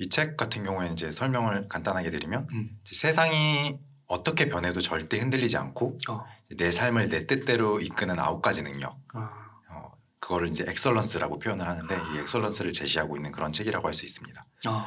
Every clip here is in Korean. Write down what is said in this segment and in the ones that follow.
이 책 같은 경우에는 이제 설명을 간단하게 드리면 음. 세상이 어떻게 변해도 절대 흔들리지 않고 내 삶을 내 뜻대로 이끄는 9가지 능력. 그거를 이제 엑설런스라고 표현을 하는데 이 엑설런스를 제시하고 있는 그런 책이라고 할 수 있습니다.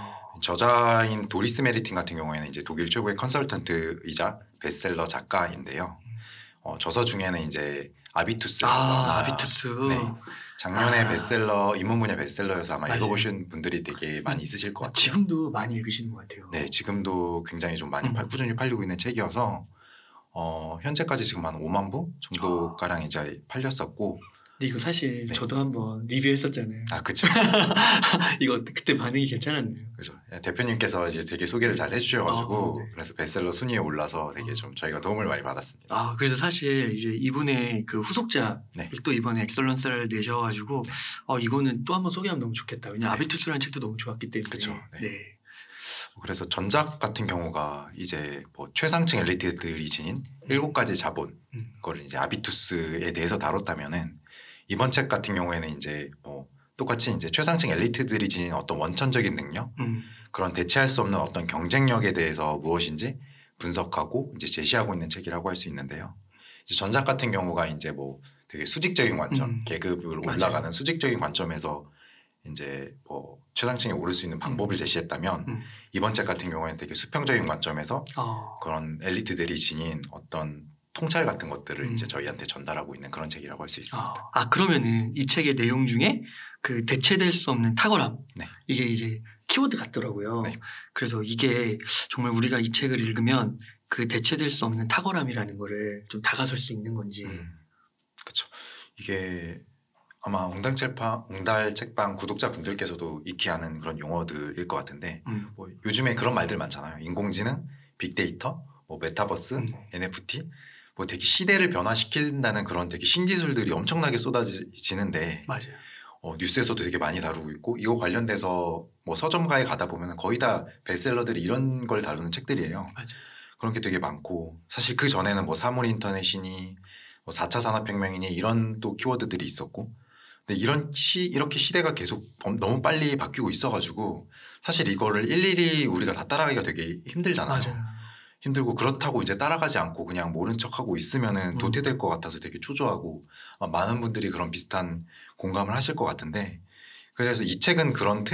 저자인 도리스 메리틴 같은 경우에는 이제 독일 최고의 컨설턴트이자 베스트셀러 작가인데요. 저서 중에는 이제 아비투스. 아비투스. 네. 작년에 베스트셀러 인문 분야 베스트셀러여서 아마 맞아요. 읽어보신 분들이 되게 많이 있으실 것 같아요. 지금도 많이 읽으시는 것 같아요. 네, 지금도 굉장히 좀 많이 꾸준히 팔리고 있는 책이어서 현재까지 지금 한 5만 부 정도 가량 이제 팔렸었고. 근데 이거 사실 네. 저도 한번 리뷰했었잖아요. 아, 그렇죠. 이거 그때 반응이 괜찮았네요. 그렇죠. 대표님께서 이제 되게 소개를 잘 해주셔가지고 네. 그래서 베스트셀러 순위에 올라서 되게 좀 저희가 도움을 많이 받았습니다. 그래서 사실 이제 이분의 그 후속작을 네. 또 이번에 엑설런스를 내셔가지고 이거는 또 한번 소개하면 너무 좋겠다. 왜냐면 네. 아비투스라는 책도 너무 좋았기 때문에. 그렇죠. 네. 네. 그래서 전작 같은 경우가 이제 뭐 최상층 엘리트들이 지닌 7가지 자본 그걸 이제 아비투스에 대해서 다뤘다면은 이번 책 같은 경우에는 이제 뭐 똑같이 이제 최상층 엘리트들이 지닌 어떤 원천적인 능력 그런 대체할 수 없는 어떤 경쟁력에 대해서 무엇인지 분석하고 이제 제시하고 있는 책이라고 할 수 있는데요. 이제 전작 같은 경우가 이제 뭐 되게 수직적인 관점, 계급으로 올라가는 맞아요. 수직적인 관점에서 이제 뭐 최상층에 오를 수 있는 방법을 제시했다면 이번 책 같은 경우에는 되게 수평적인 관점에서 그런 엘리트들이 지닌 어떤 통찰 같은 것들을 이제 저희한테 전달하고 있는 그런 책이라고 할 수 있습니다. 그러면은 이 책의 내용 중에 그 대체될 수 없는 탁월함 네. 이게 이제 키워드 같더라고요. 네. 그래서 이게 정말 우리가 이 책을 읽으면 그 대체될 수 없는 탁월함이라는 거를 좀 다가설 수 있는 건지. 그렇죠. 이게 아마 옹달책방 구독자분들께서도 익히 아는 그런 용어들일 것 같은데 뭐 요즘에 그런 말들 많잖아요. 인공지능, 빅데이터, 뭐 메타버스, NFT 뭐 되게 시대를 변화시킨다는 그런 되게 신기술들이 엄청나게 쏟아지는데 맞아요. 뉴스에서도 되게 많이 다루고 있고 이거 관련돼서 뭐 서점가에 가다 보면 거의 다 베스트셀러들이 이런 걸 다루는 책들이에요. 맞아요. 그런 게 되게 많고 사실 그 전에는 뭐 사물 인터넷이니 뭐 4차 산업혁명이니 이런 또 키워드들이 있었고 근데 이렇게 시대가 계속 너무 빨리 바뀌고 있어가지고 사실 이거를 일일이 우리가 다 따라가기가 되게 힘들잖아요. 맞아요. 힘들고 그렇다고 이제 따라가지 않고 그냥 모른 척하고 있으면은 도태될 것 같아서 되게 초조하고 많은 분들이 그런 비슷한 공감을 하실 것 같은데 그래서 이 책은 그런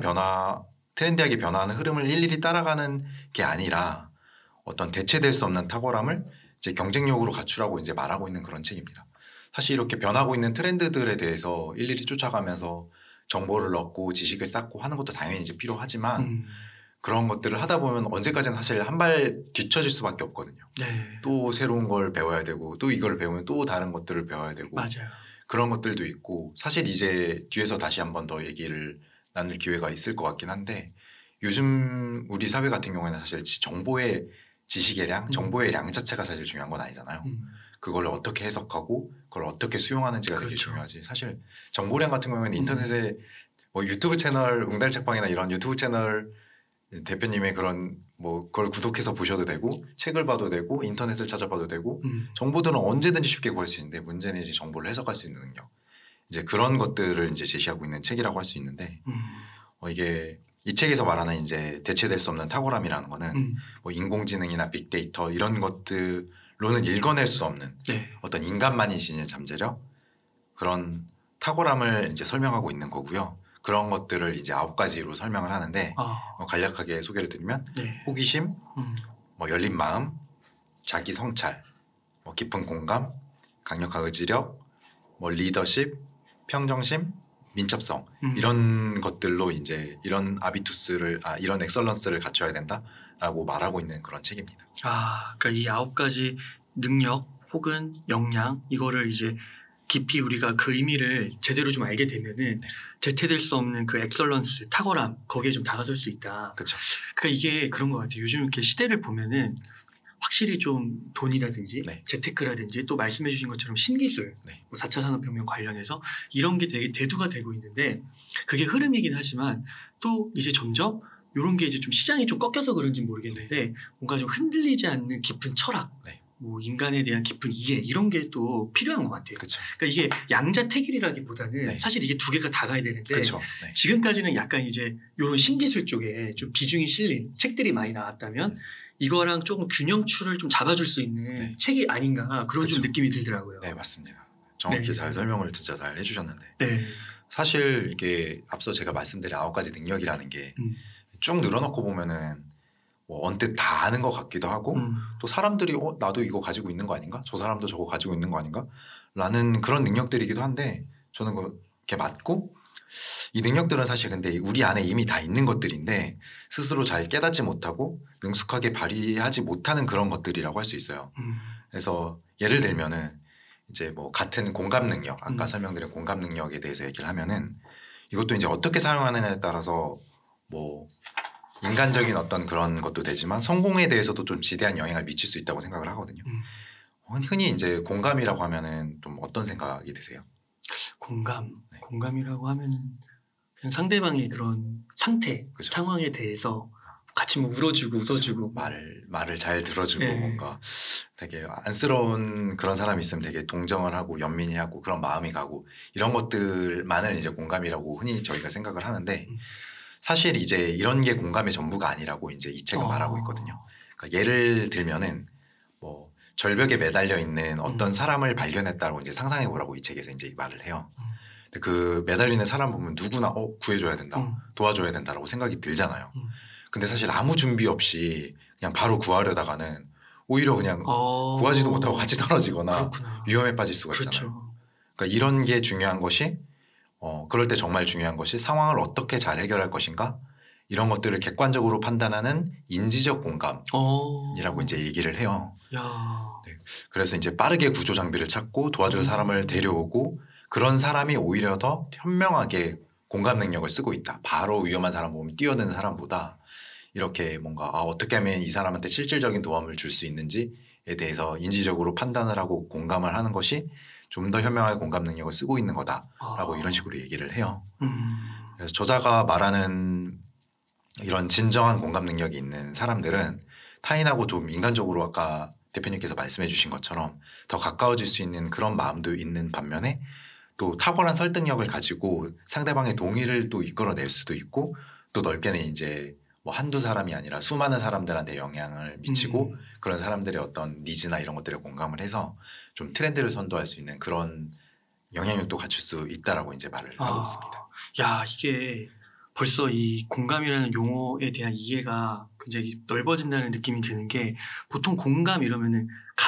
트렌디하게 변화하는 흐름을 일일이 따라가는 게 아니라 어떤 대체될 수 없는 탁월함을 이제 경쟁력으로 갖추라고 이제 말하고 있는 그런 책입니다. 사실 이렇게 변하고 있는 트렌드들에 대해서 일일이 쫓아가면서 정보를 얻고 지식을 쌓고 하는 것도 당연히 이제 필요하지만 그런 것들을 하다 보면 언제까지나 사실 한 발 뒤처질 수밖에 없거든요. 네. 또 새로운 걸 배워야 되고 또 이걸 배우면 또 다른 것들을 배워야 되고 맞아요. 그런 것들도 있고 사실 이제 뒤에서 다시 한 번 더 얘기를 나눌 기회가 있을 것 같긴 한데 요즘 우리 사회 같은 경우에는 사실 정보의 지식의 량, 정보의 량 자체가 사실 중요한 건 아니잖아요. 그걸 어떻게 해석하고 그걸 어떻게 수용하는지가 되게 중요하지. 사실 정보량 같은 경우에는 인터넷에 뭐 유튜브 채널 웅달책방이나 이런 유튜브 채널 대표님의 그런 뭐 그걸 구독해서 보셔도 되고 책을 봐도 되고 인터넷을 찾아봐도 되고 정보들은 언제든지 쉽게 구할 수 있는데 문제는 이제 정보를 해석할 수 있는 능력 이제 그런 것들을 이제 제시하고 있는 책이라고 할 수 있는데 이게 이 책에서 말하는 이제 대체될 수 없는 탁월함이라는 거는 뭐 인공지능이나 빅데이터 이런 것들로는 읽어낼 수 없는 어떤 인간만이 지닌 잠재력 그런 탁월함을 이제 설명하고 있는 거고요. 그런 것들을 이제 9가지로 설명을 하는데 간략하게 소개를 드리면 호기심, 뭐 열린 마음, 자기 성찰, 뭐 깊은 공감, 강력한 의지력, 뭐 리더십, 평정심, 민첩성 이런 것들로 이제 이런 이런 엑설런스를 갖춰야 된다라고 말하고 있는 그런 책입니다. 그러니까 이 9가지 능력 혹은 역량 이거를 이제 깊이 우리가 그 의미를 제대로 좀 알게 되면은 대체될 수 없는 그 엑설런스, 탁월함 거기에 좀 다가설 수 있다. 그렇죠. 그러니까 이게 그런 것 같아요. 요즘 이렇게 시대를 보면은 확실히 좀 돈이라든지 재테크라든지 또 말씀해 주신 것처럼 신기술, 뭐 4차 산업혁명 관련해서 이런 게 되게 대두가 되고 있는데 그게 흐름이긴 하지만 또 이제 점점 이런 게 이제 좀 시장이 좀 꺾여서 그런지 모르겠는데 뭔가 좀 흔들리지 않는 깊은 철학 뭐 인간에 대한 깊은 이해 이런 게 또 필요한 것 같아요. 그쵸. 그러니까 이게 양자택일이라기보다는 네. 사실 이게 두 개가 다 가야 되는데 그쵸. 네. 지금까지는 약간 이제 이런 신기술 쪽에 좀 비중이 실린 책들이 많이 나왔다면 이거랑 조금 균형추를 좀 잡아줄 수 있는 네. 책이 아닌가 그런 그쵸. 좀 느낌이 들더라고요. 네, 맞습니다. 정확히 네. 잘 설명을 진짜 잘 해주셨는데 네. 사실 이게 앞서 제가 말씀드린 9가지 능력이라는 게 쭉 늘어놓고 보면은 뭐 언뜻 다 아는 것 같기도 하고 또 사람들이 나도 이거 가지고 있는 거 아닌가? 저 사람도 저거 가지고 있는 거 아닌가? 라는 그런 능력들이기도 한데 저는 그게 맞고 이 능력들은 사실 근데 우리 안에 이미 다 있는 것들인데 스스로 잘 깨닫지 못하고 능숙하게 발휘하지 못하는 그런 것들이라고 할 수 있어요. 그래서 예를 들면은 이제 뭐 같은 공감 능력 아까 설명드린 공감 능력에 대해서 얘기를 하면은 이것도 이제 어떻게 사용하느냐에 따라서 뭐 인간적인 어떤 그런 것도 되지만 성공에 대해서도 좀 지대한 영향을 미칠 수 있다고 생각을 하거든요. 흔히 이제 공감이라고 하면은 좀 어떤 생각이 드세요? 공감, 네. 공감이라고 하면은 그냥 상대방의 그런 상태, 그쵸. 상황에 대해서 같이 뭐 울어주고 웃어주고 말을 잘 들어주고 네. 뭔가 되게 안쓰러운 그런 사람이 있으면 되게 동정을 하고 연민이 하고 그런 마음이 가고 이런 것들만을 이제 공감이라고 흔히 저희가 생각을 하는데 사실 이제 이런 게 공감의 전부가 아니라고 이제 이 책은 말하고 있거든요. 그러니까 예를 들면은 뭐 절벽에 매달려 있는 어떤 사람을 발견했다고 이제 상상해 보라고 이 책에서 이제 말을 해요. 근데 그 매달리는 사람 보면 누구나 구해줘야 된다, 도와줘야 된다라고 생각이 들잖아요. 근데 사실 아무 준비 없이 그냥 바로 구하려다가는 오히려 그냥 구하지도 못하고 같이 떨어지거나 그렇구나. 위험에 빠질 수가 있잖아요. 그렇죠. 그러니까 이런 게 중요한 것이 그럴 때 정말 중요한 것이 상황을 어떻게 잘 해결할 것인가 이런 것들을 객관적으로 판단하는 인지적 공감이라고 이제 얘기를 해요. 네. 그래서 이제 빠르게 구조 장비를 찾고 도와줄 사람을 데려오고 그런 사람이 오히려 더 현명하게 공감 능력을 쓰고 있다. 바로 위험한 사람 보면 뛰어드는 사람보다 이렇게 뭔가 어떻게 하면 이 사람한테 실질적인 도움을 줄 수 있는지에 대해서 인지적으로 판단을 하고 공감을 하는 것이 좀 더 현명하게 공감 능력을 쓰고 있는 거다라고 이런 식으로 얘기를 해요. 그래서 저자가 말하는 이런 진정한 공감 능력이 있는 사람들은 타인하고 좀 인간적으로 아까 대표님께서 말씀해 주신 것처럼 더 가까워질 수 있는 그런 마음도 있는 반면에 또 탁월한 설득력을 가지고 상대방의 동의를 또 이끌어낼 수도 있고 또 넓게는 이제 뭐 한두 사람이 아니라 수많은 사람들한테 영향을 미치고 그런 사람들의 어떤 니즈나 이런 것들에 공감을 해서 좀 트렌드를 선도할 수 있는 그런 영향력도 갖출 수 있다라고 이제 말을 하고 있습니다. 야, 이게 벌써 이 공감이라는 용어에 대한 이해가 굉장히 넓어진다는 느낌이 드는 게 보통 공감 이러면은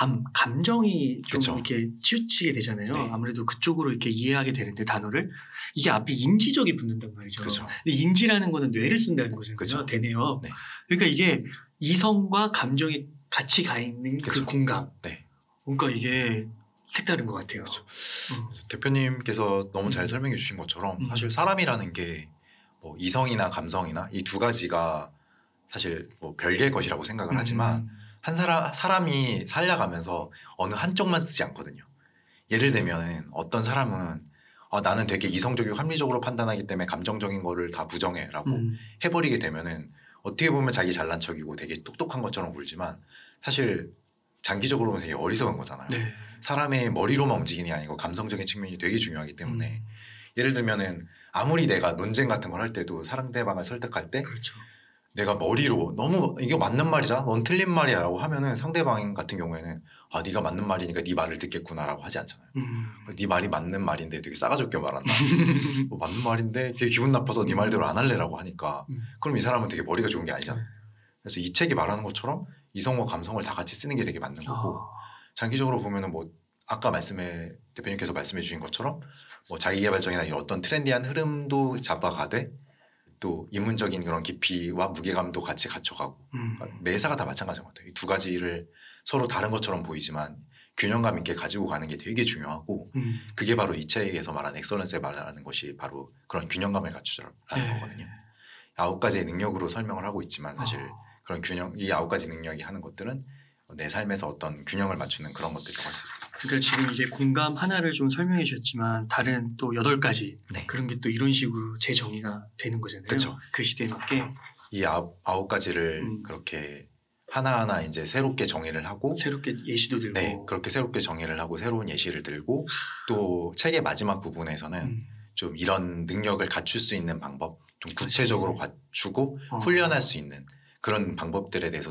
감정이 좀 그쵸. 이렇게 치우치게 되잖아요. 네. 아무래도 그쪽으로 이렇게 이해하게 되는데 단어를 이게 앞에 인지적이 붙는단 말이죠. 그쵸. 근데 인지라는 거는 뇌를 쓴다는 거잖아요. 그쵸. 되네요. 네. 그러니까 이게 이성과 감정이 같이 가 있는 그 공감. 네. 그러니까 이게 색다른 것 같아요. 대표님께서 너무 잘 설명해 주신 것처럼 사실 사람이라는 게 뭐 이성이나 감성이나 이 두 가지가 사실 뭐 별개의 것이라고 생각을 하지만 한 사람이 살아가면서 어느 한쪽만 쓰지 않거든요. 예를 들면 어떤 사람은 나는 되게 이성적이고 합리적으로 판단하기 때문에 감정적인 거를 다 부정해라고 해버리게 되면은 어떻게 보면 자기 잘난 척이고 되게 똑똑한 것처럼 굴지만 사실 장기적으로 보면 되게 어리석은 거잖아요. 네. 사람의 머리로만 움직이는 게 아니고 감성적인 측면이 되게 중요하기 때문에 예를 들면은 아무리 내가 논쟁 같은 걸 할 때도 상대방을 설득할 때 그렇죠. 내가 머리로 너무 이게 맞는 말이잖아, 넌 틀린 말이야라고 하면은 상대방 같은 경우에는 네가 맞는 말이니까 네 말을 듣겠구나라고 하지 않잖아요. 네 말이 맞는 말인데 되게 싸가지 없게 말한다. 맞는 말인데 되게 기분 나빠서 네 말대로 안 할래라고 하니까 그럼 이 사람은 되게 머리가 좋은 게 아니잖아. 그래서 이 책이 말하는 것처럼 이성과 감성을 다 같이 쓰는 게 되게 맞는 거고 장기적으로 보면은 뭐 아까 대표님께서 말씀해 주신 것처럼 뭐 자기개발적이나 이런 어떤 트렌디한 흐름도 잡아가되 또 인문적인 그런 깊이와 무게감도 같이 갖춰가고 그러니까 매사가 다 마찬가지인 것 같아요. 이 두 가지를 서로 다른 것처럼 보이지만 균형감 있게 가지고 가는 게 되게 중요하고 그게 바로 이 책에서 말하는 엑설런스에 말하는 것이 바로 그런 균형감을 갖추라는 거거든요. 9가지의 능력으로 설명을 하고 있지만 사실 그런 이 9가지 능력이 하는 것들은 내 삶에서 어떤 균형을 맞추는 그런 것들이라고 할 수 있습니다. 그러니까 지금 이제 공감 하나를 좀 설명해 주셨지만 다른 또 8가지 네. 그런 게 또 이런 식으로 재정의가 되는 거잖아요. 그쵸. 그 시대에 맞게 이 9가지를 그렇게 하나하나 이제 새롭게 정의를 하고 새롭게 예시도 들고 네, 그렇게 새롭게 정의를 하고 새로운 예시를 들고 또 책의 마지막 부분에서는 좀 이런 능력을 갖출 수 있는 방법 좀 구체적으로 갖추고 훈련할 수 있는 그런 방법들에 대해서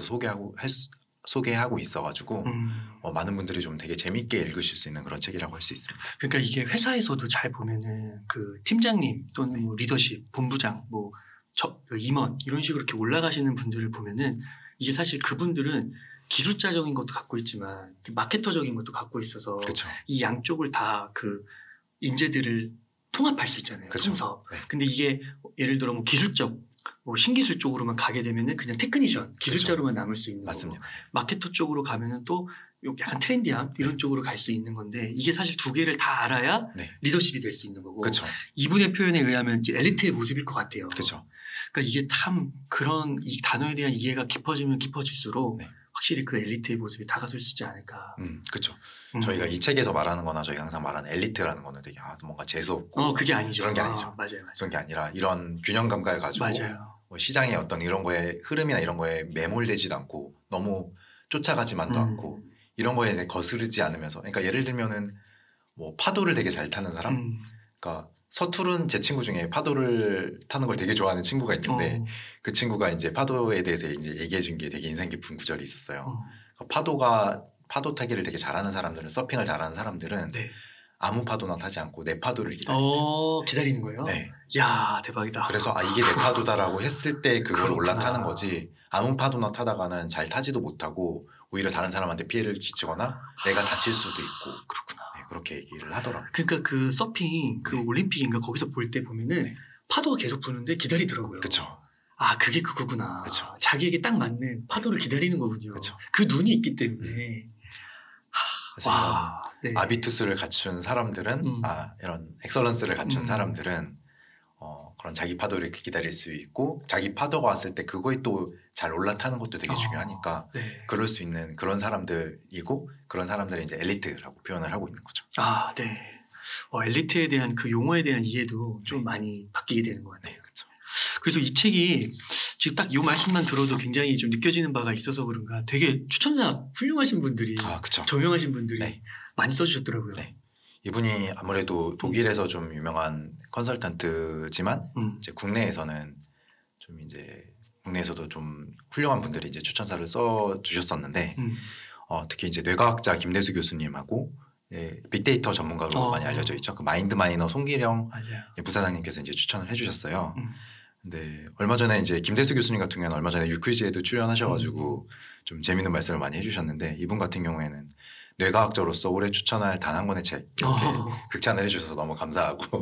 소개하고 있어가지고 많은 분들이 좀 되게 재밌게 읽으실 수 있는 그런 책이라고 할 수 있습니다. 그러니까 이게 회사에서도 잘 보면은 그 팀장님 또는 뭐 리더십, 본부장, 뭐 그 임원 이런 식으로 이렇게 올라가시는 분들을 보면은 이게 사실 그분들은 기술자적인 것도 갖고 있지만 마케터적인 것도 갖고 있어서 그쵸. 이 양쪽을 다 그 인재들을 통합할 수 있잖아요. 통섭. 네. 근데 이게 예를 들어 뭐 기술적 뭐 신기술 쪽으로만 가게 되면은 그냥 테크니션 기술자로만 남을 수 있는 맞습니다. 거고 마케터 쪽으로 가면은 또 약간 트렌디함 이런 쪽으로 갈 수 있는 건데 이게 사실 두 개를 다 알아야 리더십이 될 수 있는 거고 그쵸. 이분의 표현에 의하면 이제 엘리트의 모습일 것 같아요. 그쵸. 그러니까 이게 참 그런 이 단어에 대한 이해가 깊어지면 깊어질수록 확실히 그 엘리트의 모습이 다가설 수 있지 않을까. 그렇죠. 저희가 이 책에서 말하는 거나 저희가 항상 말하는 엘리트라는 거는 되게 뭔가 재수없고 그게 아니죠. 그런 게 아니죠. 맞아요. 그런 게 아니라 이런 균형 감각을 가지고 뭐 시장의 어떤 이런 거에 흐름이나 이런 거에 매몰되지도 않고 너무 쫓아가지만도 않고 이런 거에 거스르지 않으면서 그러니까 예를 들면은 뭐 파도를 되게 잘 타는 사람 그러니까 서투른 제 친구 중에 파도를 타는 걸 되게 좋아하는 친구가 있는데 그 친구가 이제 파도에 대해서 이제 얘기해 준 게 되게 인상 깊은 구절이 있었어요. 파도 타기를 되게 잘하는 사람들은 서핑을 잘하는 사람들은 아무 파도나 타지 않고 내 파도를 기다리는 거예요? 네. 야 대박이다. 그래서 이게 내 파도다라고 했을 때 그걸 올라타는 거지 아무 파도나 타다가는 잘 타지도 못하고 오히려 다른 사람한테 피해를 끼치거나 내가 다칠 수도 있고 그렇구나. 그렇게 얘기를 하더라고요. 그러니까 그 서핑 그 올림픽인가 거기서 볼 때 보면은 파도가 계속 부는데 기다리더라고요. 그렇죠. 그게 그거구나. 그쵸. 자기에게 딱 맞는 파도를 기다리는 거군요. 그쵸. 그 눈이 있기 때문에. 와. 아비투스를 갖춘 사람들은 이런 엑설런스를 갖춘 사람들은 그런 자기 파도를 기다릴 수 있고 자기 파도가 왔을 때 그거에 또 잘 올라타는 것도 되게 중요하니까 그럴 수 있는 그런 사람들이고 그런 사람들을 이제 엘리트라고 표현을 하고 있는 거죠. 네. 엘리트에 대한 그 용어에 대한 이해도 좀 많이 바뀌게 되는 것 같아요. 그렇죠. 그래서 이 책이 지금 딱 이 말씀만 들어도 굉장히 좀 느껴지는 바가 있어서 그런가 되게 추천사 훌륭하신 분들이 저명하신 분들이 많이 써주셨더라고요. 이분이 아무래도 독일에서 좀 유명한 컨설턴트지만 이제 국내에서는 좀 이제 국내에서도 좀 훌륭한 분들이 이제 추천사를 써 주셨었는데 특히 이제 뇌과학자 김대수 교수님하고 빅데이터 전문가로 많이 알려져 있죠. 그 마인드마이너 송기령 부사장님께서 이제 추천을 해주셨어요. 근데 얼마 전에 이제 김대수 교수님 같은 경우는 얼마 전에 유퀴즈에도 출연하셔가지고 좀 재밌는 말씀을 많이 해주셨는데 이분 같은 경우에는 뇌과학자로서 올해 추천할 단 한 권의 책 이렇게 극찬을 해주셔서 너무 감사하고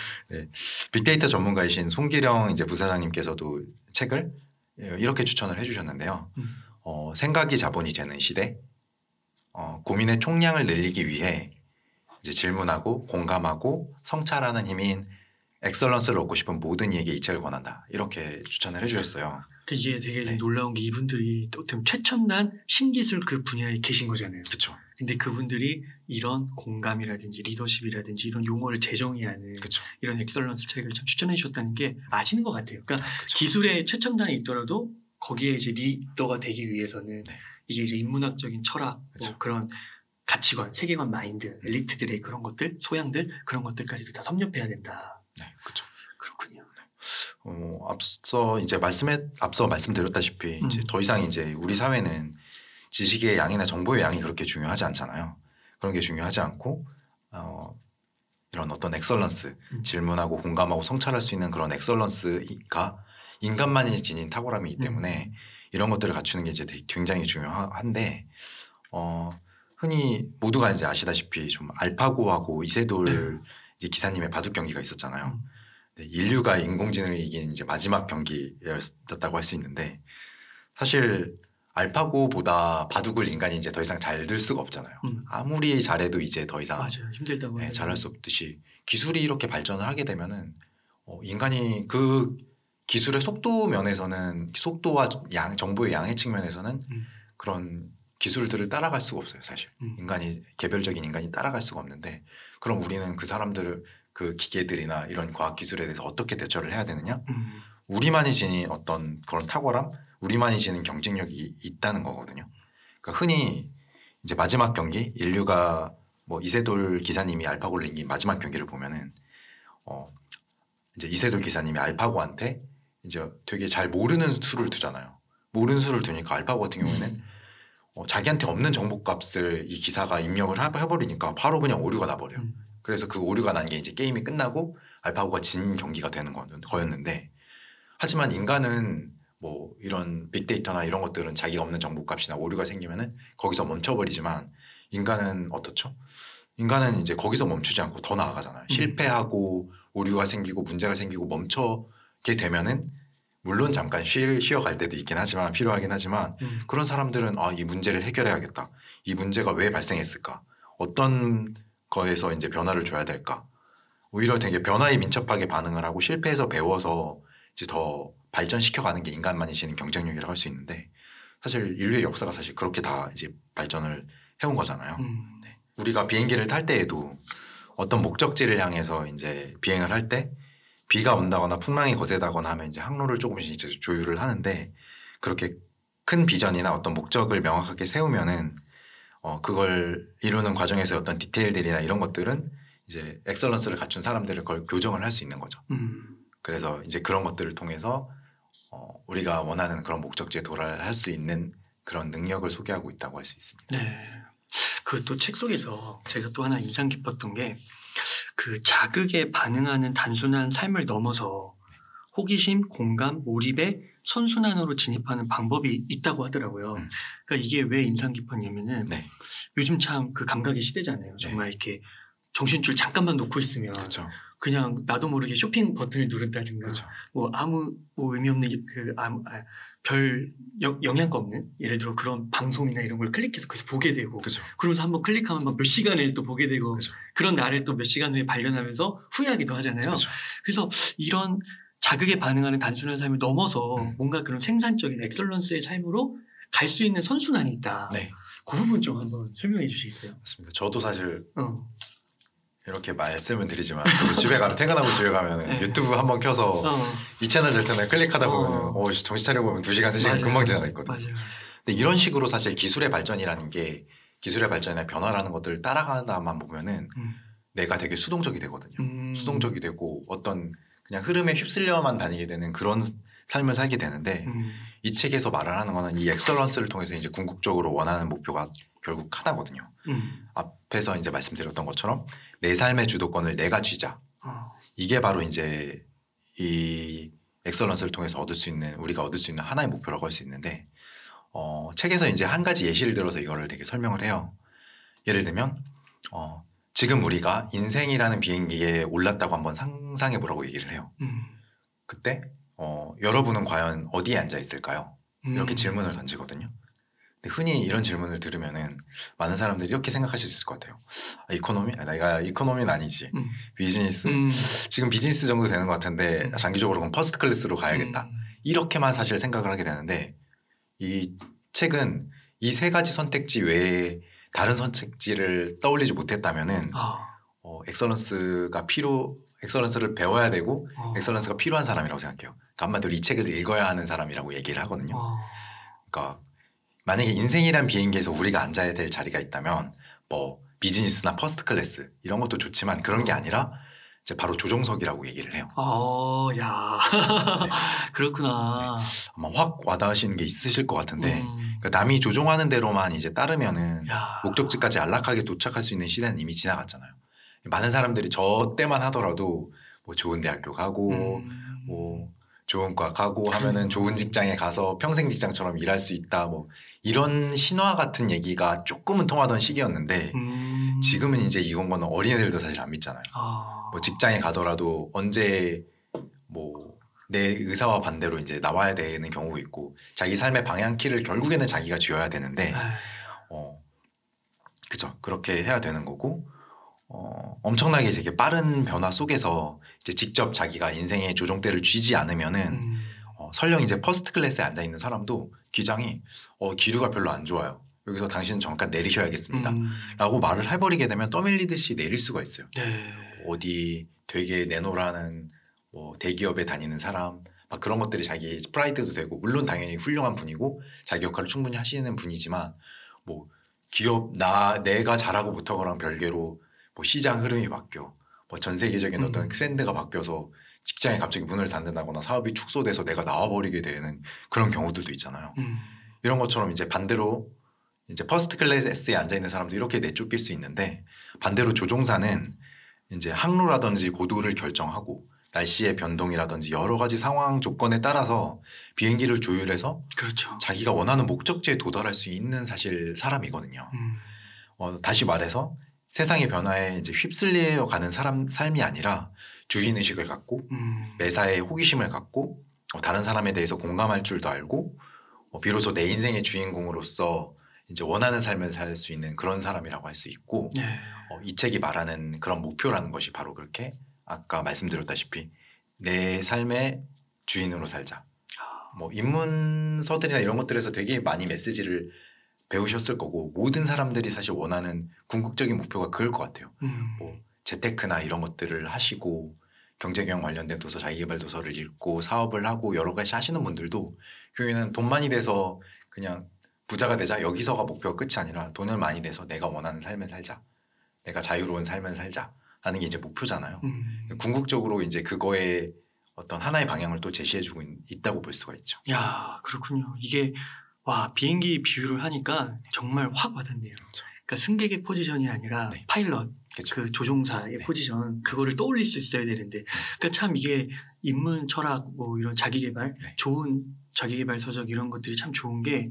빅데이터 전문가이신 송기령 이제 부사장님께서도 책을 이렇게 추천을 해주셨는데요. 생각이 자본이 되는 시대, 고민의 총량을 늘리기 위해 이제 질문하고 공감하고 성찰하는 힘인 엑설런스를 얻고 싶은 모든 이에게 이 책을 권한다. 이렇게 추천을 해주셨어요. 이게 되게 놀라운 게 이분들이 어떻게 최첨단 신기술 그 분야에 계신 거잖아요. 그렇죠. 근데 그분들이 이런 공감이라든지 리더십이라든지 이런 용어를 재정의하는 이런 엑설런스 책을 참 추천해 주셨다는 게 아시는 것 같아요. 그러니까 기술의 최첨단에 있더라도 거기에 이제 리더가 되기 위해서는 이게 이제 인문학적인 철학, 뭐 그런 가치관, 세계관, 마인드, 엘리트들의 그런 것들, 소양들 그런 것들까지도 다 섭렵해야 된다. 그렇죠. 그렇군요. 앞서 말씀드렸다시피 이제 더 이상 이제 우리 사회는 지식의 양이나 정보의 양이 그렇게 중요하지 않잖아요. 그런 게 중요하지 않고 이런 어떤 엑설런스, 질문하고 공감하고 성찰할 수 있는 그런 엑설런스가 인간만이 지닌 탁월함이기 때문에 이런 것들을 갖추는 게 이제 굉장히 중요한데 흔히 모두가 이제 아시다시피 좀 알파고하고 이세돌 이제 기사님의 바둑 경기가 있었잖아요. 인류가 인공지능을 이긴 이제 마지막 경기였다고 할 수 있는데 사실 알파고보다 바둑을 인간이 이제 더 이상 잘 들 수가 없잖아요. 아무리 잘해도 이제 더 이상 힘들다고 잘할 수 없듯이 기술이 이렇게 발전을 하게 되면은 인간이 그 기술의 속도 면에서는 속도와 정보의 양의 측면에서는 그런 기술들을 따라갈 수가 없어요. 사실 개별적인 인간이 따라갈 수가 없는데 그럼 우리는 그 사람들을 그 기계들이나 이런 과학 기술에 대해서 어떻게 대처를 해야 되느냐? 우리만이 지닌 어떤 그런 탁월함, 우리만이 지는 경쟁력이 있다는 거거든요. 그러니까 흔히 이제 마지막 경기 인류가 뭐 이세돌 기사님이 알파고를 이긴 마지막 경기를 보면은 이제 이세돌 기사님이 알파고한테 이제 되게 잘 모르는 수를 두잖아요. 모르는 수를 두니까 알파고 같은 경우에는 자기한테 없는 정보값을 이 기사가 입력을 해버리니까 바로 그냥 오류가 나버려요. 그래서 그 오류가 난 게 이제 게임이 끝나고 알파고가 진 경기가 되는 거였는데, 하지만 인간은 뭐 이런 빅데이터나 이런 것들은 자기가 없는 정보값이나 오류가 생기면은 거기서 멈춰버리지만 인간은 어떻죠? 인간은 이제 거기서 멈추지 않고 더 나아가잖아요. 실패하고 오류가 생기고 문제가 생기고 멈춰게 되면은 물론 잠깐 쉬어갈 때도 있긴 하지만 필요하긴 하지만 그런 사람들은 이 문제를 해결해야겠다. 이 문제가 왜 발생했을까? 어떤 거에서 이제 변화를 줘야 될까? 오히려 되게 변화에 민첩하게 반응을 하고 실패해서 배워서 이제 더 발전시켜가는 게 인간만이 지닌 경쟁력이라고 할 수 있는데, 사실 인류의 역사가 사실 그렇게 다 이제 발전을 해온 거잖아요. 네. 우리가 비행기를 탈 때에도 어떤 목적지를 향해서 이제 비행을 할 때 비가 온다거나 풍랑이 거세다거나 하면 이제 항로를 조금씩 이제 조율을 하는데, 그렇게 큰 비전이나 어떤 목적을 명확하게 세우면은 그걸 이루는 과정에서 어떤 디테일들이나 이런 것들은 이제 엑설런스를 갖춘 사람들을 그걸 교정을 할 수 있는 거죠. 그래서 이제 그런 것들을 통해서 우리가 원하는 그런 목적지에 도달할 수 있는 그런 능력을 소개하고 있다고 할 수 있습니다. 네. 그 또 책 속에서 제가 또 하나 인상 깊었던 게 그 자극에 반응하는 단순한 삶을 넘어서 호기심, 공감, 몰입의 선순환으로 진입하는 방법이 있다고 하더라고요. 그러니까 이게 왜 인상 깊었냐면은 네. 요즘 참 그 감각의 시대잖아요. 정말 이렇게 정신줄 잠깐만 놓고 있으면 그렇죠. 그냥 나도 모르게 쇼핑 버튼을 누른다든가 그렇죠. 뭐 아무 뭐 의미 없는 별 영향가 없는 예를 들어 그런 방송이나 이런 걸 클릭해서 거기서 보게 되고 그렇죠. 그러면서 한번 클릭하면 막 몇 시간을 또 보게 되고 그렇죠. 그런 나를 또 몇 시간 후에 발견하면서 후회하기도 하잖아요. 그렇죠. 그래서 이런 자극에 반응하는 단순한 삶을 넘어서 뭔가 그런 생산적인 엑설런스의 삶으로 갈 수 있는 선순환이 있다. 네. 그 부분 좀 한번 설명해 주시겠어요? 맞습니다. 저도 사실 이렇게 말씀은 드리지만 집에 가면 퇴근하고 집에 가면 네. 유튜브 한번 켜서 이 채널 저 채널 클릭하다 보면 정신 차려 보면 2시간 3시간 맞아요. 금방 지나가 있거든요. 맞아요. 근데 이런 식으로 사실 기술의 발전이라는 게 기술의 발전이나 변화라는 것들을 따라가다만 보면은 내가 되게 수동적이 되거든요. 수동적이 되고 어떤 그냥 흐름에 휩쓸려만 다니게 되는 그런 삶을 살게 되는데 이 책에서 말을 하는 거는 이 엑설런스를 통해서 이제 궁극적으로 원하는 목표가 결국 하나거든요. 앞에서 이제 말씀드렸던 것처럼 내 삶의 주도권을 내가 쥐자. 이게 바로 이제 이 엑설런스를 통해서 우리가 얻을 수 있는 하나의 목표라고 할 수 있는데, 책에서 이제 한 가지 예시를 들어서 이거를 되게 설명을 해요. 예를 들면 지금 우리가 인생이라는 비행기에 올랐다고 한번 상상해 보라고 얘기를 해요. 그때 여러분은 과연 어디에 앉아 있을까요? 이렇게 질문을 던지거든요. 근데 흔히 이런 질문을 들으면은 많은 사람들이 이렇게 생각하실 수 있을 것 같아요. 이코노미? 내가 이코노미는 아니지. 비즈니스? 지금 비즈니스 정도 되는 것 같은데 장기적으로 그럼 퍼스트 클래스로 가야겠다. 이렇게만 사실 생각을 하게 되는데, 이 책은 이 세 가지 선택지 외에 다른 선택지를 떠올리지 못했다면은 엑설런스를 배워야 되고 엑설런스가 필요한 사람이라고 생각해요. 그러니까 한마디로 이 책을 읽어야 하는 사람이라고 얘기를 하거든요. 그러니까 만약에 인생이란 비행기에서 우리가 앉아야 될 자리가 있다면 뭐 비즈니스나 퍼스트 클래스 이런 것도 좋지만 그런 게 아니라 이제 바로 조종석이라고 얘기를 해요. 야, 네. 그렇구나. 네. 아마 확 와닿으시는 게 있으실 것 같은데, 그러니까 남이 조종하는 대로만 이제 따르면은 목적지까지 안락하게 도착할 수 있는 시대는 이미 지나갔잖아요. 많은 사람들이 저 때만 하더라도 뭐 좋은 대학교 가고 뭐 좋은 과 가고 하면은 좋은 직장에 가서 평생 직장처럼 일할 수 있다, 뭐 이런 신화 같은 얘기가 조금은 통하던 시기였는데 지금은 이제 이건 거는 어린애들도 사실 안 믿잖아요. 뭐 직장에 가더라도 언제 뭐 내 의사와 반대로 이제 나와야 되는 경우가 있고, 자기 삶의 방향키를 결국에는 자기가 쥐어야 되는데 그죠, 그렇게 해야 되는 거고, 엄청나게 되게 빠른 변화 속에서 이제 직접 자기가 인생의 조종대를 쥐지 않으면은 설령 이제 퍼스트 클래스에 앉아 있는 사람도 기장이 기류가 별로 안 좋아요. 여기서 당신은 잠깐 내리셔야겠습니다. 라고 말을 해버리게 되면 떠밀리듯이 내릴 수가 있어요. 어디 되게 내노라는 뭐 대기업에 다니는 사람, 막 그런 것들이 자기 프라이드도 되고 물론 당연히 훌륭한 분이고 자기 역할을 충분히 하시는 분이지만 뭐 기업 내가 잘하고 못하고랑 별개로 뭐 시장 흐름이 바뀌어 뭐 전 세계적인 어떤 트렌드가 바뀌어서 직장에 갑자기 문을 닫는다거나 사업이 축소돼서 내가 나와버리게 되는 그런 경우들도 있잖아요. 이런 것처럼 이제 반대로 이제 퍼스트 클래스에 앉아 있는 사람도 이렇게 내쫓길 수 있는데 반대로 조종사는 이제 항로라든지 고도를 결정하고 날씨의 변동이라든지 여러 가지 상황 조건에 따라서 비행기를 조율해서 그렇죠. 자기가 원하는 목적지에 도달할 수 있는 사실 사람이거든요. 다시 말해서 세상의 변화에 이제 휩쓸려 가는 삶이 아니라 주인 의식을 갖고 매사에 호기심을 갖고 다른 사람에 대해서 공감할 줄도 알고 비로소 내 인생의 주인공으로서 이제 원하는 삶을 살 수 있는 그런 사람이라고 할 수 있고 네. 이 책이 말하는 그런 목표라는 것이 바로 그렇게 아까 말씀드렸다시피 내 삶의 주인으로 살자. 뭐 입문서들이나 이런 것들에서 되게 많이 메시지를 배우셨을 거고 모든 사람들이 사실 원하는 궁극적인 목표가 그럴 것 같아요. 뭐 재테크나 이런 것들을 하시고 경제경 관련된 도서, 자기개발 도서를 읽고 사업을 하고 여러 가지 하시는 분들도 결국에는 돈 많이 돼서 그냥 부자가 되자 여기서가 목표가 끝이 아니라 돈을 많이 내서 내가 원하는 삶을 살자. 내가 자유로운 삶을 살자 하는 게 이제 목표잖아요. 궁극적으로 이제 그거에 어떤 하나의 방향을 또 제시해주고 있다고 볼 수가 있죠. 야, 그렇군요. 이게 와 비행기 비유를 하니까 정말 확 와닿네요. 그렇죠. 그러니까 승객의 포지션이 아니라 네. 파일럿, 그렇죠. 그 조종사의 네. 포지션 그거를 떠올릴 수 있어야 되는데, 그러니까 참 이게 인문 철학 뭐 이런 자기개발, 네. 좋은 자기개발 서적 이런 것들이 참 좋은 게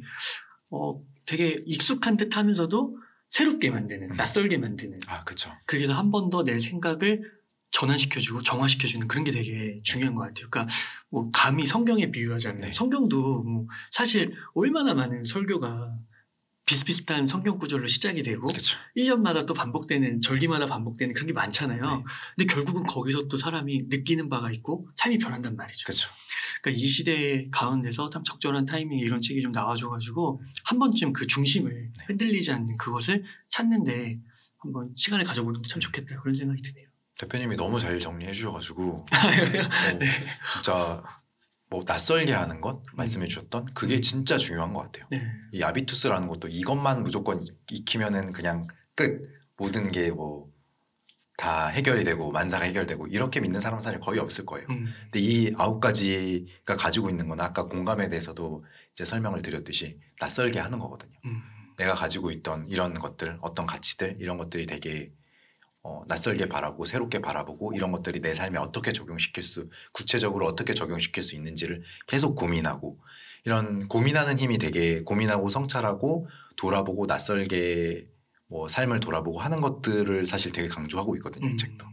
되게 익숙한 듯하면서도 새롭게 만드는, 낯설게 만드는. 그렇죠. 그래서 한 번 더 내 생각을 전환시켜주고 정화시켜주는 그런 게 되게 중요한 것 같아요. 그러니까 뭐 감히 성경에 비유하자면 네. 성경도 뭐 사실 얼마나 많은 설교가 비슷비슷한 성경 구절로 시작이 되고 그렇죠. 1년마다 또 반복되는 절기마다 반복되는 그런 게 많잖아요. 네. 근데 결국은 거기서 또 사람이 느끼는 바가 있고 삶이 변한단 말이죠. 그렇죠. 그러니까 이 시대 가운데서 참 적절한 타이밍에 이런 책이 좀 나와줘가지고 한 번쯤 그 중심을 흔들리지 않는 그것을 찾는데 한번 시간을 가져보는 게 참 좋겠다 그런 생각이 드네요. 대표님이 너무 잘 정리해 주셔가지고 네. 진짜 뭐 낯설게 하는 것 말씀해 주셨던 그게 진짜 중요한 것 같아요. 네. 이 아비투스라는 것도 이것만 무조건 익히면은 그냥 끝 모든 게 뭐 다 해결이 되고 만사가 해결되고 이렇게 믿는 사람은 사실 거의 없을 거예요. 근데 이 9가지가 가지고 있는 건 아까 공감에 대해서도 이제 설명을 드렸듯이 낯설게 하는 거거든요. 내가 가지고 있던 이런 것들 어떤 가치들 이런 것들이 되게 낯설게 바라보고 새롭게 바라보고 이런 것들이 내 삶에 어떻게 구체적으로 어떻게 적용시킬 수 있는지를 계속 고민하고 이런 고민하는 힘이 되게 고민하고 성찰하고 돌아보고 낯설게 뭐 삶을 돌아보고 하는 것들을 사실 되게 강조하고 있거든요. 이 책도.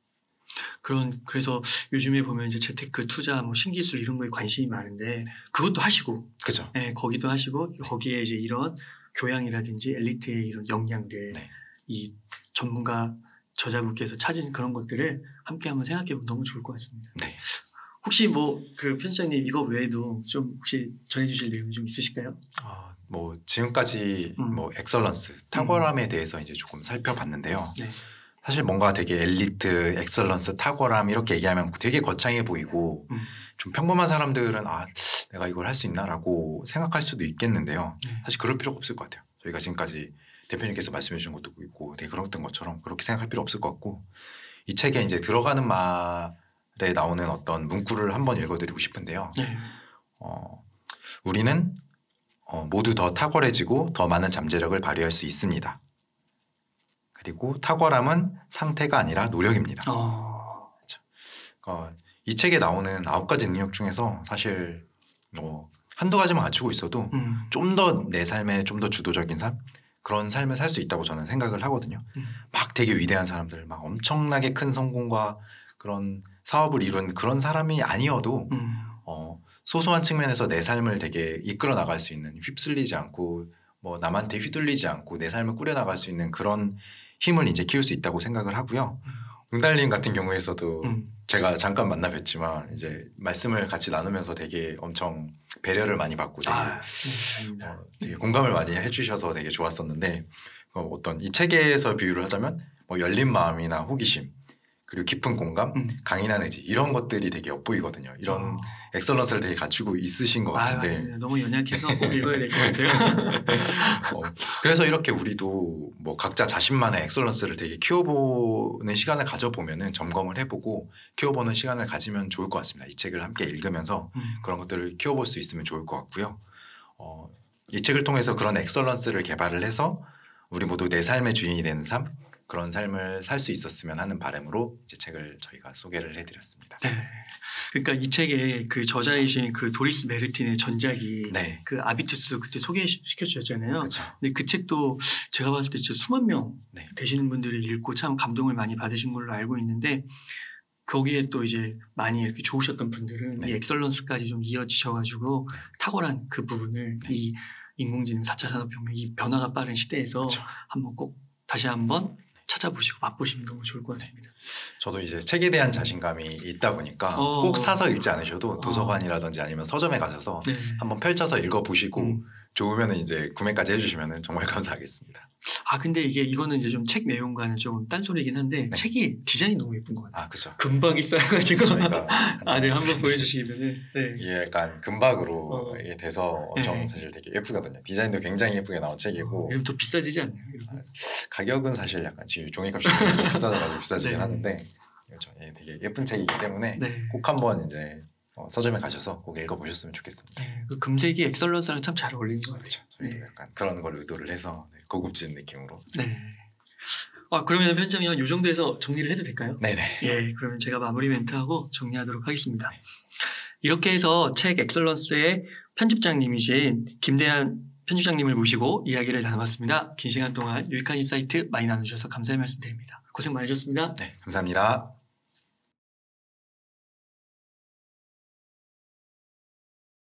그래서 요즘에 보면 이제 재테크 투자 뭐 신기술 이런 거에 관심이 많은데 그것도 하시고 그죠. 네, 거기도 하시고 거기에 이제 이런 교양이라든지 엘리트의 이런 역량들 이 전문가 저자분께서 찾은 그런 것들을 함께 한번 생각해보면 너무 좋을 것 같습니다. 네. 혹시 뭐 그 편집장님 이거 외에도 좀 혹시 전해주실 내용이 좀 있으실까요? 뭐 지금까지 뭐 엑설런스 탁월함에 대해서 이제 조금 살펴봤는데요. 네. 사실 뭔가 되게 엘리트, 엑설런스, 탁월함 이렇게 얘기하면 되게 거창해 보이고 좀 평범한 사람들은 내가 이걸 할 수 있나라고 생각할 수도 있겠는데요. 사실 그럴 필요가 없을 것 같아요. 저희가 지금까지 대표님께서 말씀해 주신 것도 있고 되게 그랬던 것처럼 그렇게 생각할 필요 없을 것 같고 이 책에 이제 들어가는 말에 나오는 어떤 문구를 한번 읽어드리고 싶은데요. 우리는 모두 더 탁월해지고 더 많은 잠재력을 발휘할 수 있습니다. 그리고 탁월함은 상태가 아니라 노력입니다. 그렇죠. 이 책에 나오는 9가지 능력 중에서 사실 한두 가지만 갖추고 있어도 좀 더 내 삶에 좀 더 주도적인 삶 그런 삶을 살 수 있다고 저는 생각을 하거든요. 막 되게 위대한 사람들 막 엄청나게 큰 성공과 그런 사업을 이룬 그런 사람이 아니어도 소소한 측면에서 내 삶을 되게 이끌어 나갈 수 있는 휩쓸리지 않고 뭐 남한테 휘둘리지 않고 내 삶을 꾸려 나갈 수 있는 그런 힘을 이제 키울 수 있다고 생각을 하고요. 응달님 같은 경우에서도 제가 잠깐 만나 뵀지만 이제 말씀을 같이 나누면서 되게 엄청 배려를 많이 받고 되게 공감을 많이 해주셔서 되게 좋았었는데 어떤 이 책에서 비유를 하자면 뭐 열린 마음이나 호기심 그리고 깊은 공감, 강인한 의지 이런 것들이 되게 엿보이거든요. 이런 엑설런스를 되게 갖추고 있으신 것 같은데 너무 연약해서 꼭 읽어야 될 것 같아요. 그래서 이렇게 우리도 뭐 각자 자신만의 엑설런스를 되게 키워보는 시간을 가져보면은 점검을 해보고 키워보는 시간을 가지면 좋을 것 같습니다. 이 책을 함께 읽으면서 그런 것들을 키워볼 수 있으면 좋을 것 같고요. 이 책을 통해서 그런 엑설런스를 개발을 해서 우리 모두 내 삶의 주인이 되는 삶, 그런 삶을 살 수 있었으면 하는 바람으로 이제 책을 저희가 소개를 해드렸습니다. 네. 그러니까 이 책에 그 저자이신 그 도리스 메르틴의 전작이 네. 그 아비투스 그때 소개시켜 주셨잖아요. 그렇죠. 근데 그 책도 제가 봤을 때 진짜 수만 명 되시는 분들이 읽고 참 감동을 많이 받으신 걸로 알고 있는데 거기에 또 이제 많이 이렇게 좋으셨던 분들은 이 엑설런스까지 좀 이어지셔가지고 탁월한 그 부분을 이 인공지능 4차 산업혁명 이 변화가 빠른 시대에서 그렇죠. 한번 꼭 다시 한번 찾아보시고 맛보시면 너무 좋을 것 같습니다. 저도 이제 책에 대한 자신감이 있다 보니까 꼭 사서 읽지 않으셔도 도서관이라든지 아니면 서점에 가셔서 한번 펼쳐서 읽어보시고 좋으면 이제 구매까지 해주시면 정말 감사하겠습니다. 근데 이거는 이제 좀 책 내용과는 좀 딴소리긴 한데 책이 디자인이 너무 예쁜 것 같아요. 그렇죠. 금박이 쌓여가지고 네, 한번 보여주시면은 이게 약간 금박으로 돼서 엄청 사실 되게 예쁘거든요. 디자인도 굉장히 예쁘게 나온 책이고. 이러면 더 비싸지지 않나요? 가격은 사실 약간 지금 종이값이 비싸져가지고 비싸지긴 하는데 그렇죠. 되게 예쁜 책이기 때문에 꼭 한번 이제 서점에 가셔서 꼭 읽어보셨으면 좋겠습니다. 그 금색이 엑설런스랑 참 잘 어울리는 것 같아요. 그렇죠. 저희도 약간 그런 걸 의도를 해서 고급진 느낌으로. 그러면 편집장님 이 정도에서 정리를 해도 될까요? 네네. 예, 그러면 제가 마무리 멘트하고 정리하도록 하겠습니다. 이렇게 해서 책 엑설런스의 편집장님이신 김대한 편집장님을 모시고 이야기를 나눠봤습니다. 긴 시간 동안 유익한 인사이트 많이 나눠주셔서 감사의 말씀드립니다. 고생 많으셨습니다. 네, 감사합니다.